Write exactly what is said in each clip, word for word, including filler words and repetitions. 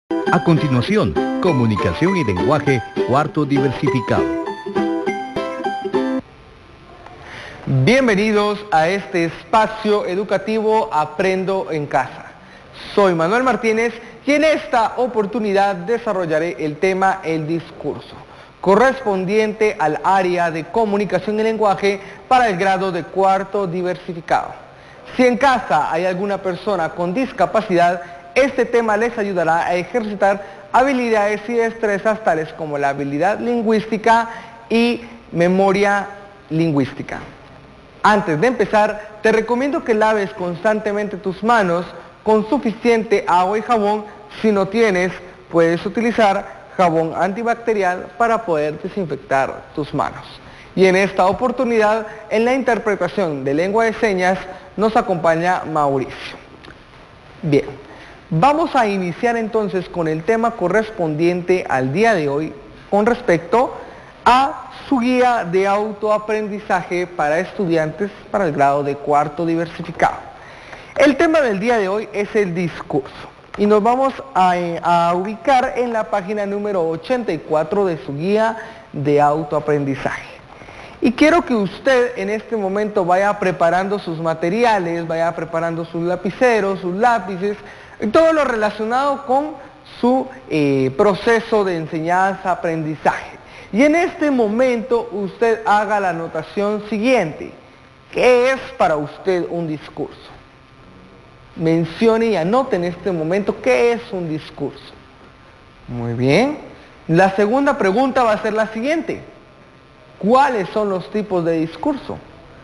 A continuación, comunicación y lenguaje, cuarto diversificado. Bienvenidos a este espacio educativo Aprendo en Casa. Soy Manuel Martínez y en esta oportunidad desarrollaré el tema El discurso, correspondiente al área de comunicación y lenguaje para el grado de cuarto diversificado. Si en casa hay alguna persona con discapacidad, este tema les ayudará a ejercitar habilidades y destrezas tales como la habilidad lingüística y memoria lingüística. Antes de empezar, te recomiendo que laves constantemente tus manos con suficiente agua y jabón. Si no tienes, puedes utilizar jabón antibacterial para poder desinfectar tus manos. Y en esta oportunidad, en la interpretación de lengua de señas, nos acompaña Mauricio. Bien, vamos a iniciar entonces con el tema correspondiente al día de hoy con respecto a su guía de autoaprendizaje para estudiantes para el grado de cuarto diversificado. El tema del día de hoy es el discurso y nos vamos a, a ubicar en la página número ochenta y cuatro de su guía de autoaprendizaje. Y quiero que usted en este momento vaya preparando sus materiales, vaya preparando sus lapiceros, sus lápices, todo lo relacionado con su eh, proceso de enseñanza-aprendizaje. Y en este momento usted haga la anotación siguiente. ¿Qué es para usted un discurso? Mencione y anote en este momento qué es un discurso. Muy bien. La segunda pregunta va a ser la siguiente. ¿Cuáles son los tipos de discurso?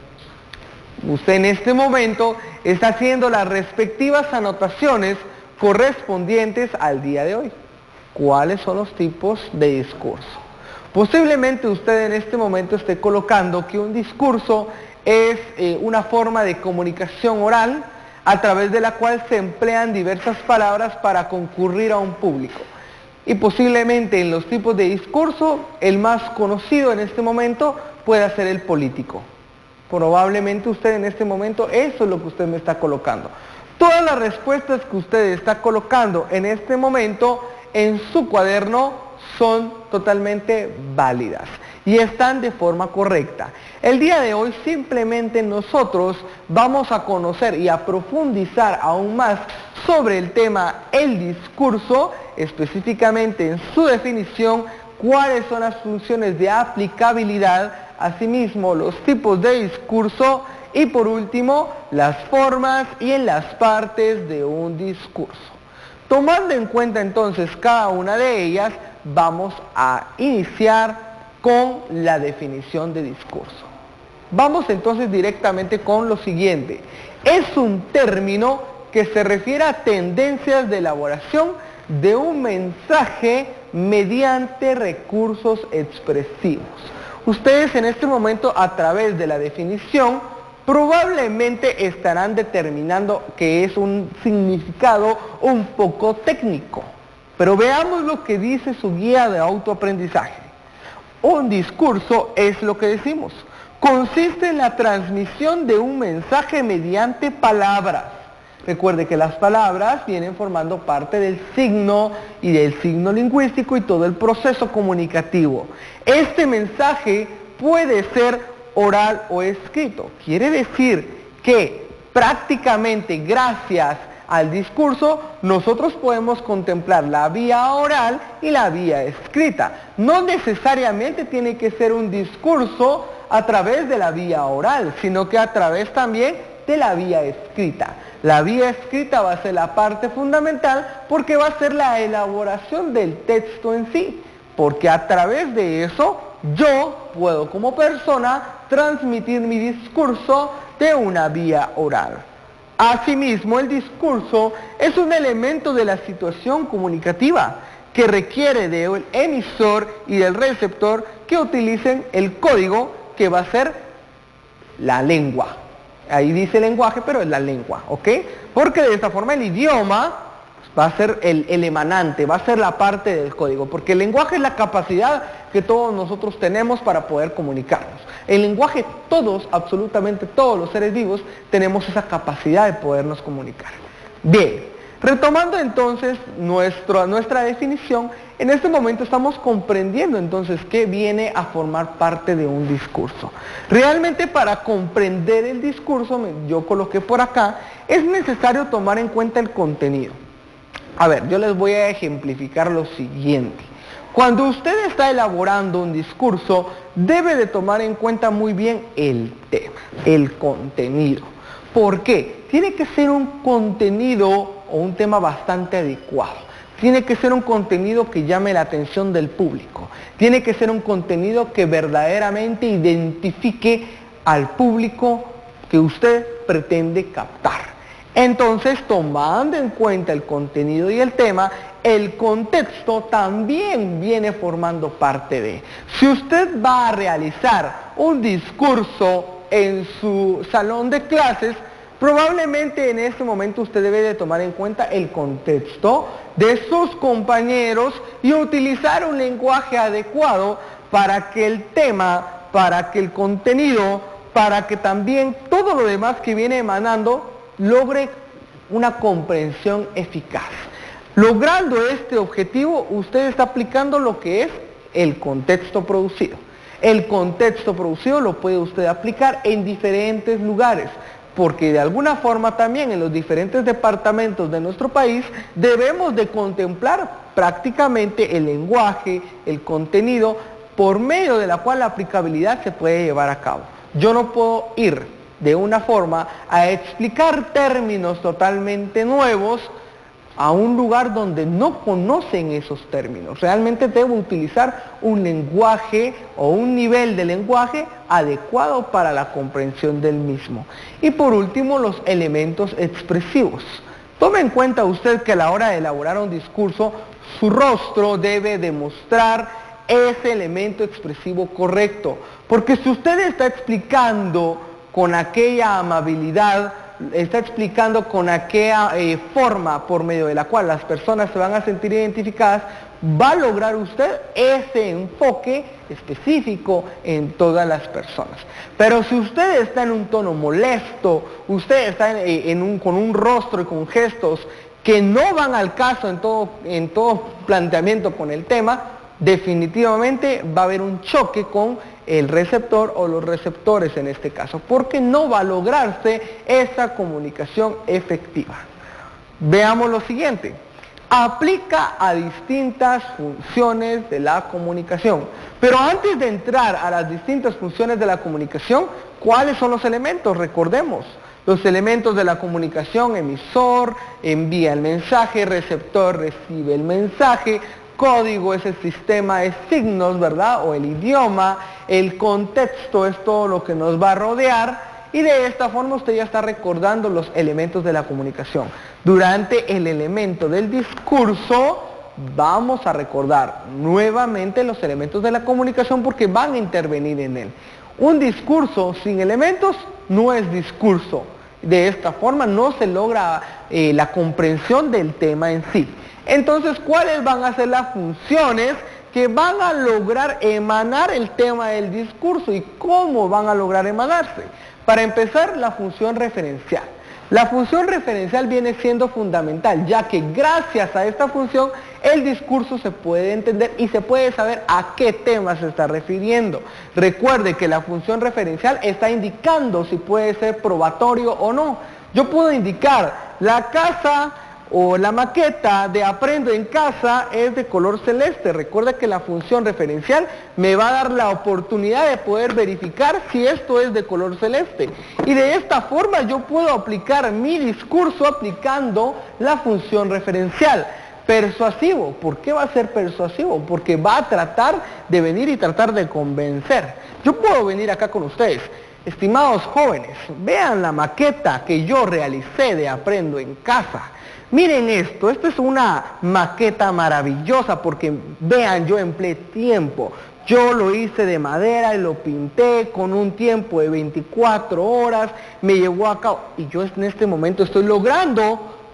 Usted en este momento está haciendo las respectivas anotaciones correspondientes al día de hoy. ¿Cuáles son los tipos de discurso? Posiblemente usted en este momento esté colocando que un discurso es eh, una forma de comunicación oral a través de la cual se emplean diversas palabras para concurrir a un público. Y posiblemente en los tipos de discurso, el más conocido en este momento pueda ser el político. Probablemente usted en este momento, eso es lo que usted me está colocando. Todas las respuestas que usted está colocando en este momento en su cuaderno son totalmente válidas y están de forma correcta. El día de hoy simplemente nosotros vamos a conocer y a profundizar aún más sobre el tema el discurso, específicamente en su definición, cuáles son las funciones de aplicabilidad, asimismo los tipos de discurso y por último las formas y en las partes de un discurso. Tomando en cuenta entonces cada una de ellas, vamos a iniciar con la definición de discurso. Vamos entonces directamente con lo siguiente. Es un término que se refiere a tendencias de elaboración de un mensaje mediante recursos expresivos. Ustedes en este momento, a través de la definición, probablemente estarán determinando que es un significado un poco técnico. Pero veamos lo que dice su guía de autoaprendizaje. Un discurso es lo que decimos. Consiste en la transmisión de un mensaje mediante palabras. Recuerde que las palabras vienen formando parte del signo y del signo lingüístico y todo el proceso comunicativo. Este mensaje puede ser oral o escrito. Quiere decir que prácticamente gracias al discurso nosotros podemos contemplar la vía oral y la vía escrita. No necesariamente tiene que ser un discurso a través de la vía oral, sino que a través también de la vía escrita. La vía escrita va a ser la parte fundamental porque va a ser la elaboración del texto en sí, porque a través de eso yo puedo como persona transmitir mi discurso de una vía oral. Asimismo, el discurso es un elemento de la situación comunicativa que requiere del emisor y del receptor que utilicen el código que va a ser la lengua. Ahí dice lenguaje, pero es la lengua, ¿ok? Porque de esta forma el idioma va a ser el, el emanante, va a ser la parte del código, porque el lenguaje es la capacidad que todos nosotros tenemos para poder comunicarnos. El lenguaje, todos, absolutamente todos los seres vivos, tenemos esa capacidad de podernos comunicar. Bien, Retomando entonces nuestro, nuestra definición, en este momento estamos comprendiendo entonces qué viene a formar parte de un discurso. Realmente para comprender el discurso, yo coloqué por acá, es necesario tomar en cuenta el contenido. A ver, yo les voy a ejemplificar lo siguiente. Cuando usted está elaborando un discurso, debe de tomar en cuenta muy bien el tema, el contenido. ¿Por qué? Tiene que ser un contenido o un tema bastante adecuado. Tiene que ser un contenido que llame la atención del público. Tiene que ser un contenido que verdaderamente identifique al público que usted pretende captar. Entonces, tomando en cuenta el contenido y el tema, el contexto también viene formando parte de. Si usted va a realizar un discurso en su salón de clases, probablemente en este momento usted debe de tomar en cuenta el contexto de sus compañeros y utilizar un lenguaje adecuado para que el tema, para que el contenido, para que también todo lo demás que viene emanando logre una comprensión eficaz. Logrando este objetivo, usted está aplicando lo que es el contexto producido. El contexto producido lo puede usted aplicar en diferentes lugares, porque de alguna forma también en los diferentes departamentos de nuestro país debemos de contemplar prácticamente el lenguaje, el contenido, por medio de la cual la aplicabilidad se puede llevar a cabo. Yo no puedo ir de una forma a explicar términos totalmente nuevos a un lugar donde no conocen esos términos. Realmente debo utilizar un lenguaje o un nivel de lenguaje adecuado para la comprensión del mismo. Y por último, los elementos expresivos. Tome en cuenta usted que a la hora de elaborar un discurso, su rostro debe demostrar ese elemento expresivo correcto. Porque si usted está explicando con aquella amabilidad, está explicando con aquella eh, forma por medio de la cual las personas se van a sentir identificadas, va a lograr usted ese enfoque específico en todas las personas. Pero si usted está en un tono molesto, usted está en, en un, con un rostro y con gestos que no van al caso en todo, en todo planteamiento con el tema, definitivamente va a haber un choque con el receptor o los receptores en este caso, porque no va a lograrse esa comunicación efectiva. Veamos lo siguiente. Aplica a distintas funciones de la comunicación. Pero antes de entrar a las distintas funciones de la comunicación, ¿cuáles son los elementos? Recordemos. Los elementos de la comunicación: emisor envía el mensaje, receptor recibe el mensaje, código es el sistema de signos, ¿verdad? O el idioma, el contexto es todo lo que nos va a rodear, y de esta forma usted ya está recordando los elementos de la comunicación. Durante el elemento del discurso vamos a recordar nuevamente los elementos de la comunicación porque van a intervenir en él. Un discurso sin elementos no es discurso. De esta forma no se logra eh, la comprensión del tema en sí. Entonces, ¿cuáles van a ser las funciones que van a lograr emanar el tema del discurso y cómo van a lograr emanarse? Para empezar, la función referencial. La función referencial viene siendo fundamental, ya que gracias a esta función el discurso se puede entender y se puede saber a qué tema se está refiriendo. Recuerde que la función referencial está indicando si puede ser probatorio o no. Yo puedo indicar la casa o la maqueta de Aprendo en Casa es de color celeste. Recuerda que la función referencial me va a dar la oportunidad de poder verificar si esto es de color celeste. Y de esta forma yo puedo aplicar mi discurso aplicando la función referencial. Persuasivo. ¿Por qué va a ser persuasivo? Porque va a tratar de venir y tratar de convencer. Yo puedo venir acá con ustedes. Estimados jóvenes, vean la maqueta que yo realicé de Aprendo en Casa. Miren esto, esto es una maqueta maravillosa porque vean, yo empleé tiempo. Yo lo hice de madera y lo pinté con un tiempo de veinticuatro horas, me llevó a cabo y yo en este momento estoy logrando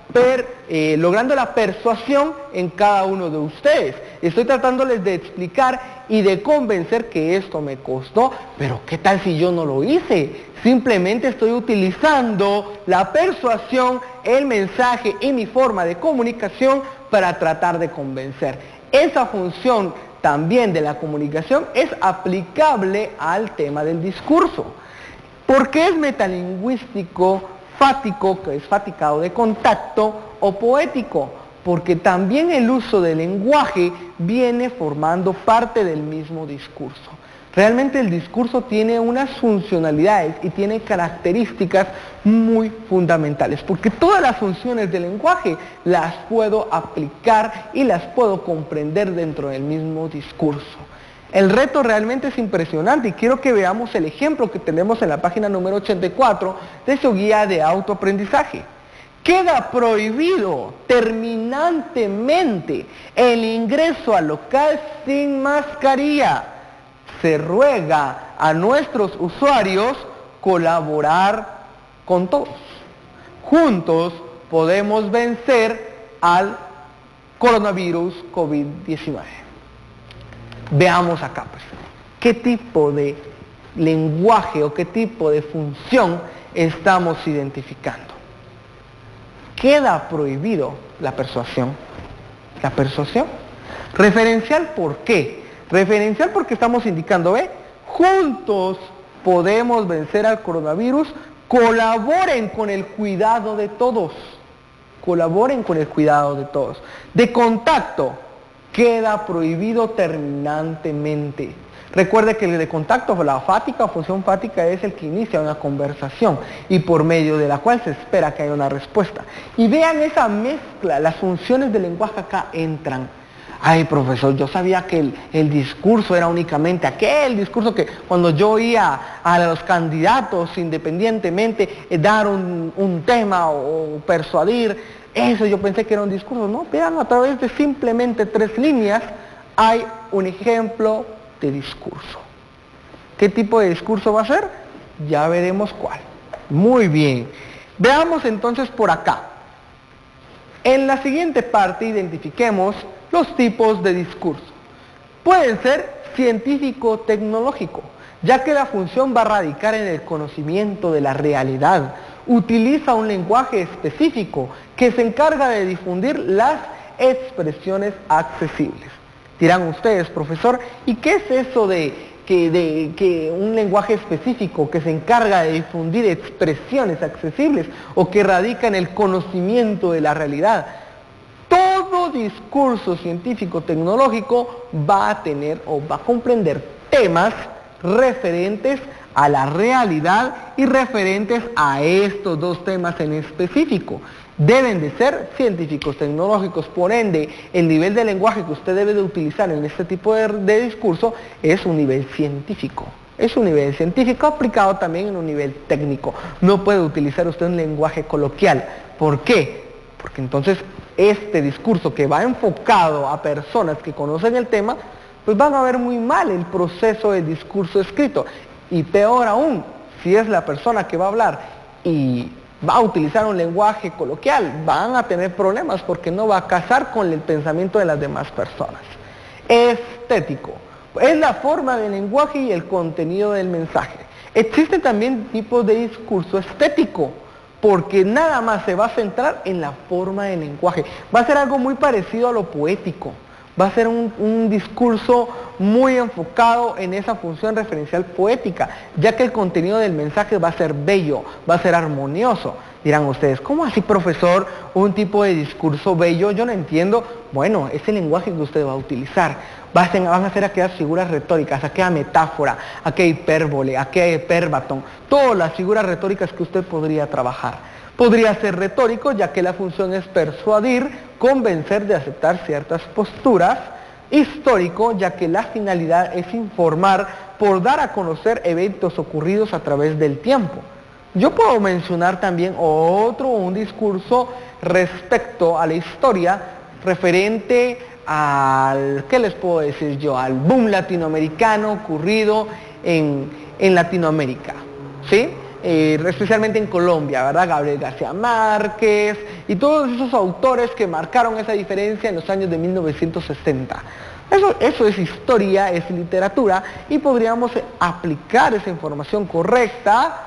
per, eh, logrando la persuasión en cada uno de ustedes. Estoy tratándoles de explicar y de convencer que esto me costó, pero ¿qué tal si yo no lo hice? Simplemente estoy utilizando la persuasión, el mensaje y mi forma de comunicación para tratar de convencer. Esa función también de la comunicación es aplicable al tema del discurso. ¿Por qué es metalingüístico, fático, que es faticado de contacto, o poético? Porque también el uso del lenguaje viene formando parte del mismo discurso. Realmente el discurso tiene unas funcionalidades y tiene características muy fundamentales, porque todas las funciones del lenguaje las puedo aplicar y las puedo comprender dentro del mismo discurso. El reto realmente es impresionante y quiero que veamos el ejemplo que tenemos en la página número ochenta y cuatro de su guía de autoaprendizaje. Queda prohibido terminantemente el ingreso al local sin mascarilla. Se ruega a nuestros usuarios colaborar con todos. Juntos podemos vencer al coronavirus COVID diecinueve. Veamos acá, pues, qué tipo de lenguaje o qué tipo de función estamos identificando. Queda prohibido la persuasión. La persuasión. Referencial, ¿por qué? Referencial porque estamos indicando, ¿ve? Juntos podemos vencer al coronavirus, colaboren con el cuidado de todos. Colaboren con el cuidado de todos. De contacto, queda prohibido terminantemente. Recuerde que el de contacto, la fática o función fática, es el que inicia una conversación y por medio de la cual se espera que haya una respuesta. Y vean esa mezcla, las funciones del lenguaje acá entran. Ay, profesor, yo sabía que el, el discurso era únicamente aquel discurso que cuando yo oía a los candidatos independientemente eh, dar un, un tema o, o persuadir, eso yo pensé que era un discurso. No, vean, a través de simplemente tres líneas hay un ejemplo de discurso. ¿Qué tipo de discurso va a ser? Ya veremos cuál. Muy bien. Veamos entonces por acá. En la siguiente parte identifiquemos los tipos de discurso. Pueden ser científico-tecnológico, ya que la función va a radicar en el conocimiento de la realidad. Utiliza un lenguaje específico que se encarga de difundir las expresiones accesibles. Dirán ustedes, profesor, ¿y qué es eso de que, de que un lenguaje específico que se encarga de difundir expresiones accesibles o que radica en el conocimiento de la realidad? Todo discurso científico-tecnológico va a tener o va a comprender temas referentes a la realidad y referentes a estos dos temas en específico. Deben de ser científicos tecnológicos, por ende, el nivel de lenguaje que usted debe de utilizar en este tipo de, de discurso es un nivel científico. Es un nivel científico aplicado también en un nivel técnico. No puede utilizar usted un lenguaje coloquial. ¿Por qué? Porque entonces este discurso que va enfocado a personas que conocen el tema, pues van a ver muy mal el proceso del discurso escrito. Y peor aún, si es la persona que va a hablar y va a utilizar un lenguaje coloquial, van a tener problemas porque no va a casar con el pensamiento de las demás personas. Estético. Es la forma del lenguaje y el contenido del mensaje. Existen también tipos de discurso estético, porque nada más se va a centrar en la forma del lenguaje. Va a ser algo muy parecido a lo poético. Va a ser un, un discurso muy enfocado en esa función referencial poética, ya que el contenido del mensaje va a ser bello, va a ser armonioso. Dirán ustedes, ¿cómo así, profesor, un tipo de discurso bello? Yo no entiendo. Bueno, es el lenguaje que usted va a utilizar. Van a ser aquellas figuras retóricas, aquella metáfora, aquella hipérbole, aquella hiperbatón, todas las figuras retóricas que usted podría trabajar. Podría ser retórico, ya que la función es persuadir, convencer de aceptar ciertas posturas. Histórico, ya que la finalidad es informar por dar a conocer eventos ocurridos a través del tiempo. Yo puedo mencionar también otro, un discurso respecto a la historia referente al, ¿qué les puedo decir yo? Al boom latinoamericano ocurrido en, en Latinoamérica, ¿sí? eh, especialmente en Colombia, ¿verdad? Gabriel García Márquez y todos esos autores que marcaron esa diferencia en los años de mil novecientos sesenta. Eso, eso es historia, es literatura, y podríamos aplicar esa información correcta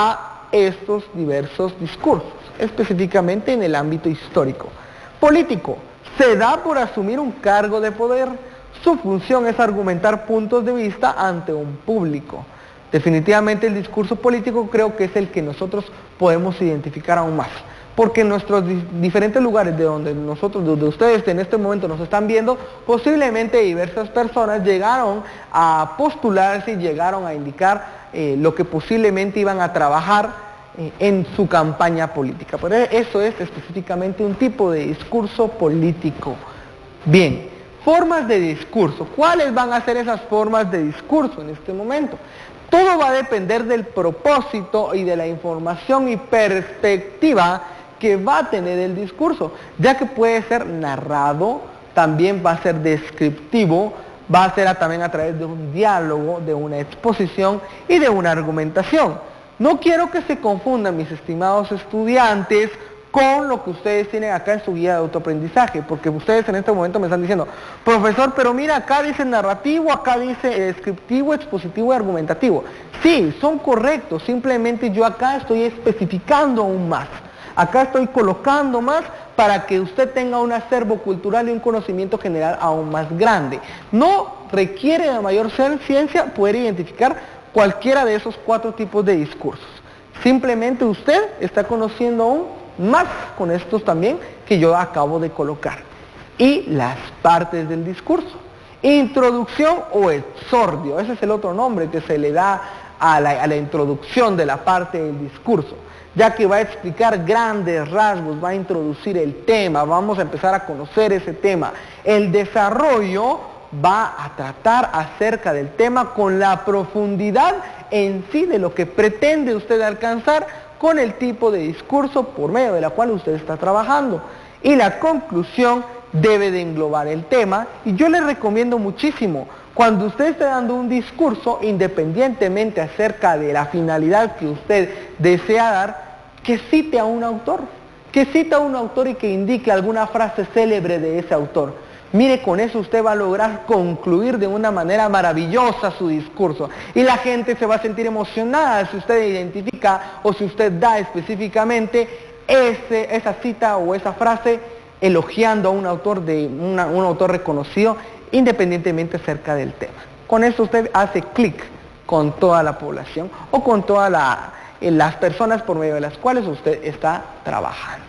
a estos diversos discursos, específicamente en el ámbito histórico. Político, se da por asumir un cargo de poder. Su función es argumentar puntos de vista ante un público. Definitivamente el discurso político creo que es el que nosotros podemos identificar aún más, porque en nuestros di diferentes lugares de donde nosotros, donde ustedes en este momento nos están viendo, posiblemente diversas personas llegaron a postularse y llegaron a indicar eh, lo que posiblemente iban a trabajar eh, en su campaña política. Pero eso es específicamente un tipo de discurso político. Bien, formas de discurso. ¿Cuáles van a ser esas formas de discurso en este momento? Todo va a depender del propósito y de la información y perspectiva que va a tener el discurso, ya que puede ser narrado, también va a ser descriptivo, va a ser a, también a través de un diálogo, de una exposición y de una argumentación. No quiero que se confundan, mis estimados estudiantes, con lo que ustedes tienen acá en su guía de autoaprendizaje, porque ustedes en este momento me están diciendo, profesor, pero mira, acá dice narrativo, acá dice descriptivo, expositivo y argumentativo. Sí, son correctos, simplemente yo acá estoy especificando aún más. Acá estoy colocando más para que usted tenga un acervo cultural y un conocimiento general aún más grande. No requiere de mayor ciencia poder identificar cualquiera de esos cuatro tipos de discursos. Simplemente usted está conociendo aún más con estos también que yo acabo de colocar. Y las partes del discurso. Introducción o exordio, ese es el otro nombre que se le da a la, a la introducción de la parte del discurso, ya que va a explicar grandes rasgos, va a introducir el tema, vamos a empezar a conocer ese tema. El desarrollo va a tratar acerca del tema con la profundidad en sí de lo que pretende usted alcanzar con el tipo de discurso por medio de la cual usted está trabajando. Y la conclusión debe de englobar el tema, y yo le recomiendo muchísimo, cuando usted esté dando un discurso, independientemente acerca de la finalidad que usted desea dar, que cite a un autor, que cite a un autor y que indique alguna frase célebre de ese autor. Mire, con eso usted va a lograr concluir de una manera maravillosa su discurso. Y la gente se va a sentir emocionada si usted identifica o si usted da específicamente ese, esa cita o esa frase elogiando a un autor, de una, un autor reconocido, independientemente acerca del tema. Con eso usted hace clic con toda la población o con todas la, eh, las personas por medio de las cuales usted está trabajando.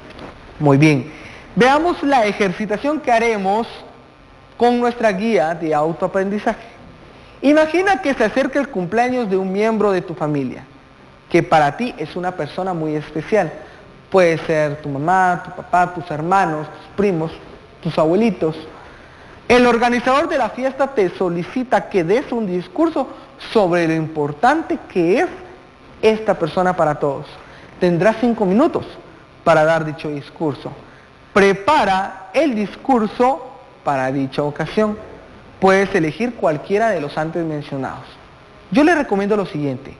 Muy bien. Veamos la ejercitación que haremos con nuestra guía de autoaprendizaje. Imagina que se acerca el cumpleaños de un miembro de tu familia, que para ti es una persona muy especial. Puede ser tu mamá, tu papá, tus hermanos, tus primos, tus abuelitos. El organizador de la fiesta te solicita que des un discurso sobre lo importante que es esta persona para todos. Tendrás cinco minutos para dar dicho discurso. Prepara el discurso para dicha ocasión. Puedes elegir cualquiera de los antes mencionados. Yo le recomiendo lo siguiente.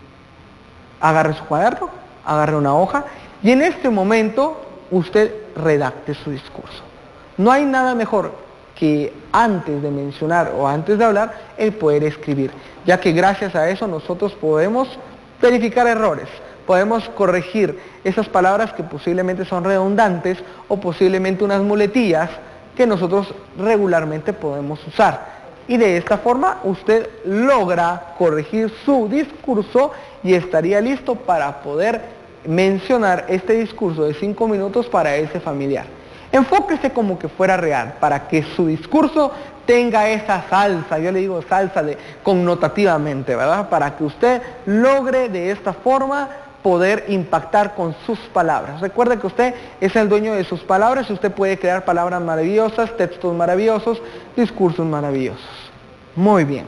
Agarre su cuaderno, agarre una hoja y en este momento usted redacte su discurso. No hay nada mejor que antes de mencionar o antes de hablar el poder escribir, ya que gracias a eso nosotros podemos verificar errores. Podemos corregir esas palabras que posiblemente son redundantes o posiblemente unas muletillas que nosotros regularmente podemos usar. Y de esta forma usted logra corregir su discurso y estaría listo para poder mencionar este discurso de cinco minutos para ese familiar. Enfóquese como que fuera real, para que su discurso tenga esa salsa, yo le digo salsa de, connotativamente, ¿verdad? Para que usted logre de esta forma poder impactar con sus palabras. Recuerde que usted es el dueño de sus palabras y usted puede crear palabras maravillosas, textos maravillosos, discursos maravillosos. Muy bien.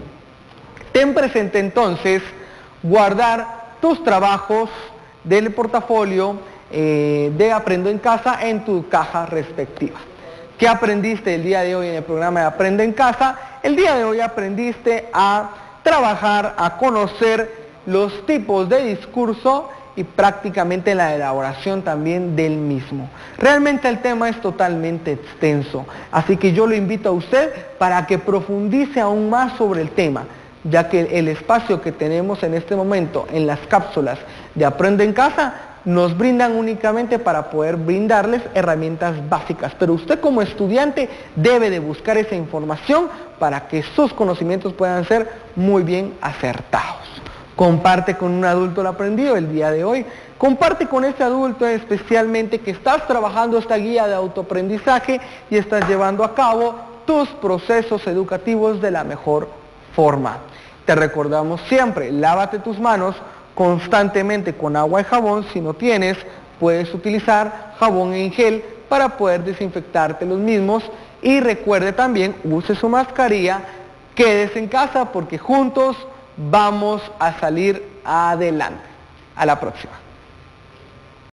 Ten presente entonces guardar tus trabajos del portafolio eh, de Aprendo en Casa en tu caja respectiva. ¿Qué aprendiste el día de hoy en el programa de Aprende en Casa? El día de hoy aprendiste a trabajar, a conocer los tipos de discurso y prácticamente la elaboración también del mismo. Realmente el tema es totalmente extenso, así que yo lo invito a usted para que profundice aún más sobre el tema, ya que el espacio que tenemos en este momento en las cápsulas de Aprende en Casa nos brindan únicamente para poder brindarles herramientas básicas, pero usted como estudiante debe de buscar esa información para que sus conocimientos puedan ser muy bien acertados. Comparte con un adulto lo aprendido el día de hoy. Comparte con ese adulto especialmente que estás trabajando esta guía de autoaprendizaje y estás llevando a cabo tus procesos educativos de la mejor forma. Te recordamos siempre, lávate tus manos constantemente con agua y jabón. Si no tienes, puedes utilizar jabón en gel para poder desinfectarte los mismos. Y recuerde también, use su mascarilla, quédese en casa porque juntos vamos a salir adelante. A la próxima.